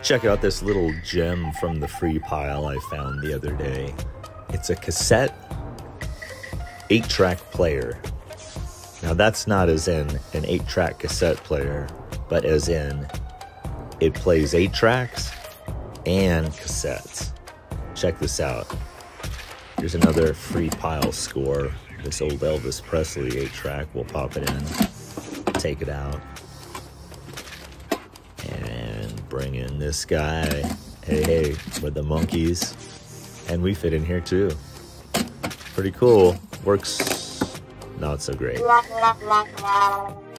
Check out this little gem from the free pile I found the other day. It's a cassette 8-track player. Now that's not as in an 8-track cassette player, but as in it plays 8 tracks and cassettes. Check this out. Here's another free pile score. This old Elvis Presley 8-track. We'll pop it in, take it out, and bring in this guy. Hey, hey, with the monkeys. And we fit in here too. Pretty cool. Works not so great.